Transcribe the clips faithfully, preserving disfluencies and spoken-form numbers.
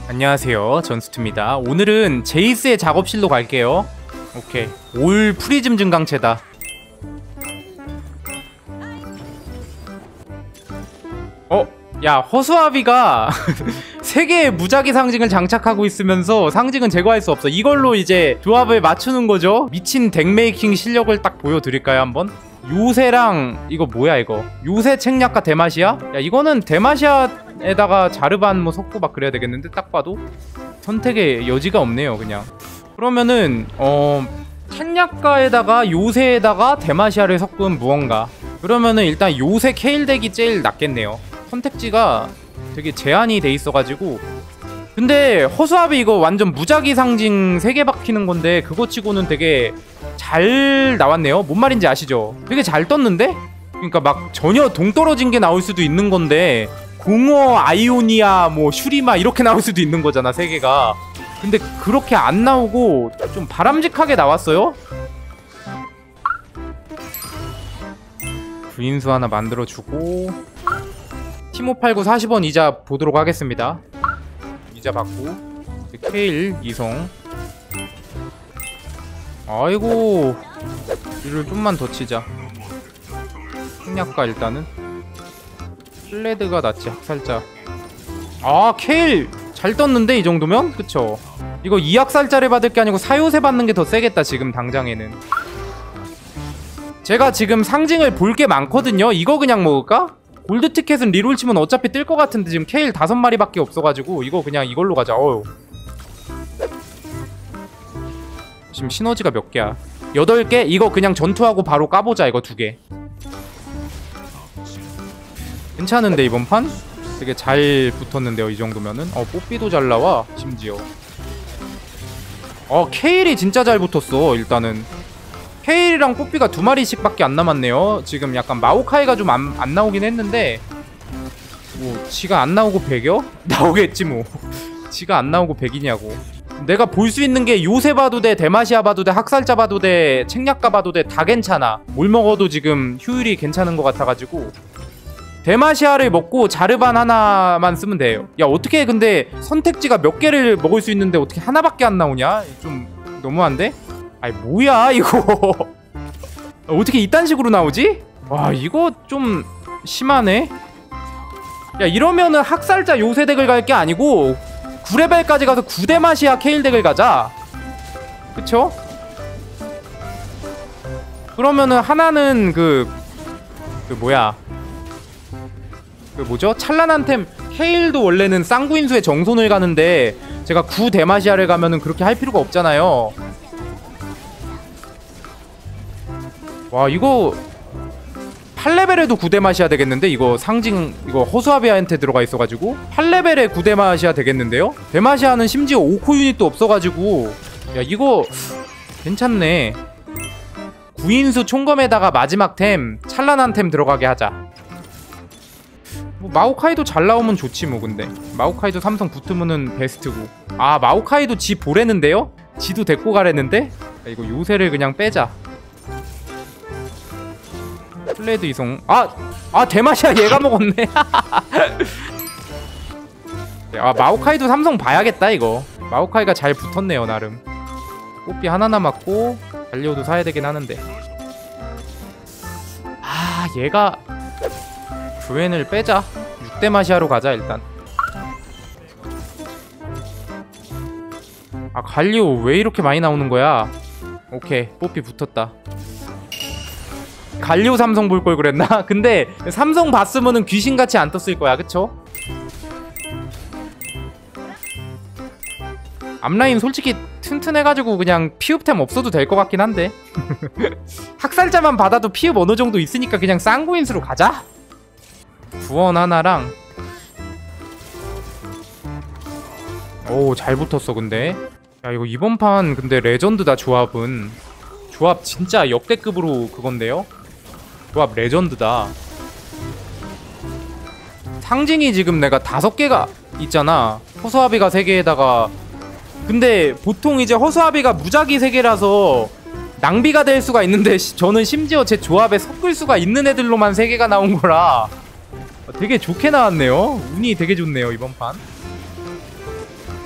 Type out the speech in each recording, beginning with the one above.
안녕하세요, 전스투입니다. 오늘은 제이스의 작업실로 갈게요. 오케이, 올 프리즘 증강체다. 어? 야, 허수아비가 세 개의 무작위 상징을 장착하고 있으면서 상징은 제거할 수 없어. 이걸로 이제 조합을 맞추는 거죠. 미친 덱메이킹 실력을 딱 보여드릴까요, 한번? 요새랑 이거 뭐야 이거? 요새 책략과 데마시아? 야, 이거는 데마시아에다가 자르반 뭐 섞고 막 그래야 되겠는데, 딱 봐도 선택의 여지가 없네요 그냥. 그러면은 어... 책략가에다가 요새에다가 데마시아를 섞은 무언가, 그러면은 일단 요새 케일 덱이 제일 낫겠네요. 선택지가 되게 제한이 돼 있어가지고. 근데 허수아비 이거 완전 무작위 상징 세 개 박히는 건데, 그거 치고는 되게 잘 나왔네요. 뭔 말인지 아시죠? 되게 잘 떴는데? 그러니까 막 전혀 동떨어진 게 나올 수도 있는 건데, 공허, 아이오니아, 뭐 슈리마 이렇게 나올 수도 있는 거잖아, 세 개가. 근데 그렇게 안 나오고 좀 바람직하게 나왔어요? 부인수 하나 만들어주고, 티모팔구 사십 원 이자 보도록 하겠습니다. 이자 받고, 케일 이성. 아이고, 이를 좀만 더 치자. 생략가 일단은 플레드가 낫지, 학살자. 아, 케일 잘 떴는데 이 정도면? 그쵸? 이거 이 학살자를 받을 게 아니고 사요새 받는 게 더 세겠다 지금 당장에는. 제가 지금 상징을 볼 게 많거든요. 이거 그냥 먹을까? 골드 티켓은 리롤 치면 어차피 뜰 것 같은데 지금 케일 다섯 마리밖에 없어가지고 이거 그냥 이걸로 가자. 어휴. 지금 시너지가 몇 개야? 여덟 개? 이거 그냥 전투하고 바로 까보자. 이거 두 개. 괜찮은데 이번 판? 되게 잘 붙었는데요 이 정도면은. 어, 뽀삐도 잘 나와 심지어. 어, 케일이 진짜 잘 붙었어. 일단은 케일이랑 뽀삐가 두 마리씩 밖에 안 남았네요. 지금 약간 마오카이가 좀 안 안 나오긴 했는데, 뭐 지가 안 나오고 백여? 나오겠지 뭐. 지가 안 나오고 백이냐고. 내가 볼 수 있는 게 요새 봐도 돼, 데마시아 봐도 돼, 학살자 봐도 돼, 책략가 봐도 돼, 다 괜찮아. 뭘 먹어도 지금 효율이 괜찮은 것 같아가지고 데마시아를 먹고 자르반 하나만 쓰면 돼요. 야, 어떻게 근데 선택지가 몇 개를 먹을 수 있는데 어떻게 하나밖에 안 나오냐? 좀 너무한데? 아이 뭐야 이거. 어떻게 이딴 식으로 나오지? 와, 이거 좀 심하네. 야, 이러면은 학살자 요새 덱을 갈 게 아니고 구 레벨까지 가서 구 데마시아 케일 덱을 가자. 그쵸? 그러면은 하나는 그... 그 뭐야, 그 뭐죠? 찬란한 템 케일도 원래는 쌍구인수의 정손을 가는데 제가 구 데마시아를 가면은 그렇게 할 필요가 없잖아요. 와, 이거 팔 레벨에도 구 데마시아 되겠는데? 이거 상징 이거 허수아비한테 들어가 있어가지고 팔 레벨에 구 데마시아 되겠는데요? 데마시아는 심지어 오 코 유닛도 없어가지고, 야 이거 괜찮네. 구인수 총검에다가 마지막 템 찬란한 템 들어가게 하자. 뭐 마오카이도 잘 나오면 좋지 뭐. 근데 마오카이도 삼성 붙으면은 베스트고. 아, 마오카이도 지 보래는데요? 지도 데리고 가래는데? 야, 이거 요새를 그냥 빼자. 플레드 이성. 아! 아, 데마시아 얘가 먹었네. 아, 마오카이도 삼성 봐야겠다 이거. 마오카이가 잘 붙었네요 나름. 뽀삐 하나 남았고 갈리오도 사야 되긴 하는데. 아, 얘가 그웬을 빼자. 육 데마시아로 가자 일단. 아, 갈리오 왜 이렇게 많이 나오는 거야? 오케이, 뽀삐 붙었다. 갈리오 삼성 볼 걸 그랬나? 근데 삼성 봤으면은 귀신같이 안 떴을 거야, 그쵸? 앞라인 솔직히 튼튼해가지고 그냥 피읍템 없어도 될 것 같긴 한데. 학살자만 받아도 피읍 어느 정도 있으니까 그냥 쌍구인수로 가자. 구원 하나랑. 오, 잘 붙었어 근데. 야, 이거 이번 판 근데 레전드다. 조합은 조합 진짜 역대급으로 그건데요? 조합 레전드다. 상징이 지금 내가 다섯 개가 있잖아. 허수아비가 세 개에다가. 근데 보통 이제 허수아비가 무작위 세 개라서 낭비가 될 수가 있는데, 저는 심지어 제 조합에 섞을 수가 있는 애들로만 세 개가 나온 거라 되게 좋게 나왔네요. 운이 되게 좋네요 이번 판.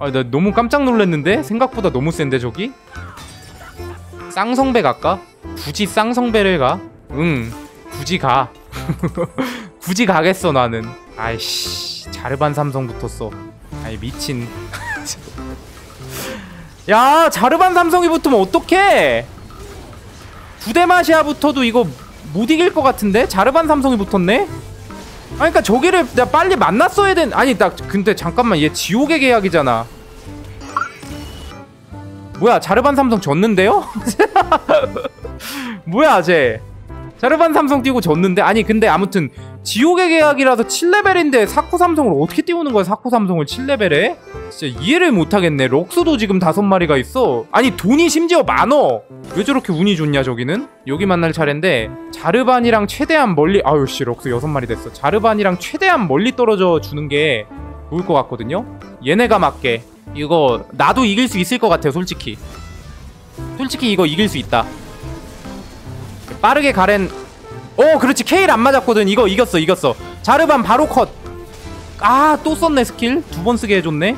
아, 나 너무 깜짝 놀랐는데? 생각보다 너무 센데 저기? 쌍성배 갈까? 굳이 쌍성배를 가? 응, 굳이 가. 굳이 가겠어 나는. 아이씨, 자르반 삼성 붙었어. 아이 미친. 야, 자르반 삼성이 붙으면 어떡해? 구데마시아 붙어도 이거 못 이길 것 같은데? 자르반 삼성이 붙었네? 아니 그니까 저기를 내가 빨리 만났어야 된. 아니 나 근데 잠깐만, 얘 지옥의 계약이잖아. 뭐야, 자르반 삼성 졌는데요? 뭐야 쟤. 자르반 삼성 띄우고 졌는데? 아니 근데 아무튼 지옥의 계약이라서 칠 레벨인데 사쿠 삼성을 어떻게 띄우는 거야? 사쿠 삼성을 칠 레벨에? 진짜 이해를 못하겠네. 럭스도 지금 다섯 마리가 있어. 아니 돈이 심지어 많어. 왜 저렇게 운이 좋냐 저기는? 여기 만날 차례인데 자르반이랑 최대한 멀리. 아유 씨, 럭스 여섯 마리 됐어. 자르반이랑 최대한 멀리 떨어져 주는 게 좋을 것 같거든요? 얘네가 맞게. 이거 나도 이길 수 있을 것 같아요 솔직히. 솔직히 이거 이길 수 있다. 빠르게 가렌. 어 그렇지, 케일 안 맞았거든. 이거 이겼어 이겼어. 자르반 바로 컷. 아 또 썼네 스킬. 두 번 쓰게 해줬네.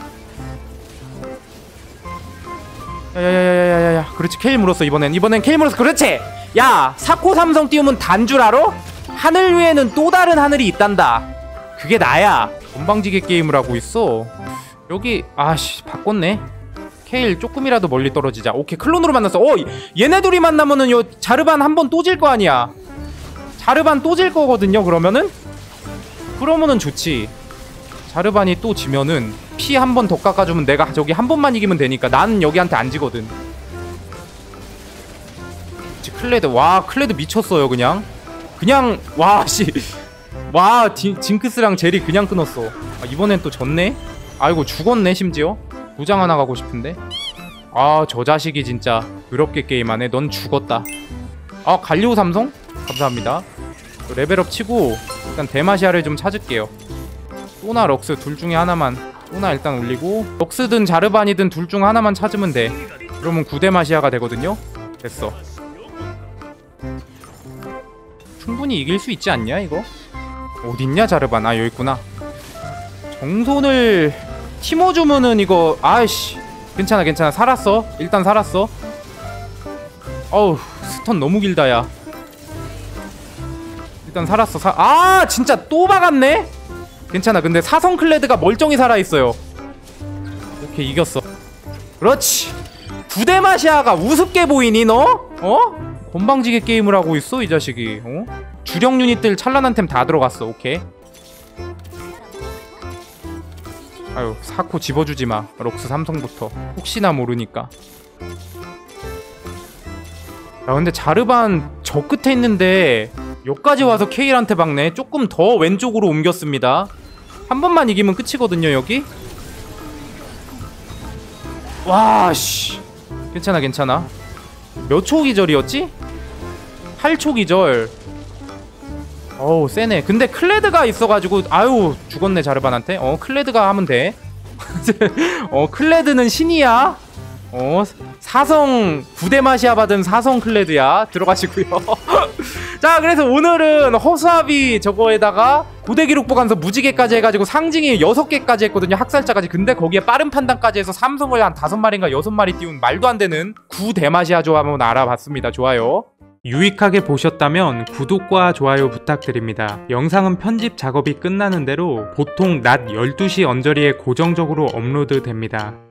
야야야야야야야. 그렇지, 케일 물었어 이번엔. 이번엔 케일 물었어. 그렇지. 야, 사코 삼성 띄우면 단 줄 알아? 하늘 위에는 또 다른 하늘이 있단다. 그게 나야. 건방지게 게임을 하고 있어 여기. 아씨, 바꿨네. 케일 조금이라도 멀리 떨어지자. 오케이, 클론으로 만났어. 어, 얘네 둘이 만나면은 요 자르반 한 번 또 질 거 아니야. 자르반 또 질 거거든요 그러면은. 그러면은 좋지. 자르반이 또 지면은 피 한 번 더 깎아주면 내가 저기 한 번만 이기면 되니까. 나는 여기한테 안 지거든. 클레드. 와, 클레드 미쳤어요 그냥. 그냥 와씨. 와, 디, 징크스랑 제리 그냥 끊었어. 아, 이번엔 또 졌네. 아이고 죽었네 심지어. 도장 하나 가고 싶은데. 아, 저 자식이 진짜 더럽게 게임하네. 넌 죽었다. 아, 갈리오 삼성? 감사합니다. 레벨업 치고 일단 데마시아를 좀 찾을게요. 소나 럭스 둘 중에 하나만. 소나 일단 올리고 럭스든 자르반이든 둘 중 하나만 찾으면 돼. 그러면 구데마시아가 되거든요. 됐어. 충분히 이길 수 있지 않냐 이거? 어딨냐 자르반. 아, 여기 있구나. 정손을 팀워주면은 이거. 아이씨, 괜찮아 괜찮아. 살았어. 일단 살았어. 어우, 스턴 너무 길다 야. 일단 살았어. 사... 아 진짜 또 박았네. 괜찮아. 근데 사성 클레드가 멀쩡히 살아있어요. 오케이, 이겼어. 그렇지. 구데마시아가 우습게 보이니 너? 어? 건방지게 게임을 하고 있어 이 자식이. 어? 주력 유닛들 찬란한 템 다 들어갔어. 오케이. 아유, 사코 집어주지마. 럭스 삼성부터 혹시나 모르니까. 야, 근데 자르반 저 끝에 있는데 여기까지 와서 케일한테 박네. 조금 더 왼쪽으로 옮겼습니다. 한 번만 이기면 끝이거든요 여기. 와씨, 괜찮아 괜찮아. 몇 초 기절이었지? 팔 초 기절. 어우 세네. 근데 클레드가 있어가지고. 아유 죽었네 자르반한테. 어, 클레드가 하면 돼. 어, 클레드는 신이야. 어, 사성 구데마시아 받은 사성 클레드야. 들어가시고요. 자, 그래서 오늘은 허수아비 저거에다가 고대 기록 보관서 무지개까지 해가지고 상징이 여섯 개까지 했거든요. 학살자까지. 근데 거기에 빠른 판단까지 해서 삼성을 한 다섯 마리인가 여섯 마리 띄운 말도 안 되는 구데마시아 조합 한번 알아봤습니다. 좋아요. 유익하게 보셨다면 구독과 좋아요 부탁드립니다. 영상은 편집 작업이 끝나는 대로 보통 낮 열두 시 언저리에 고정적으로 업로드 됩니다.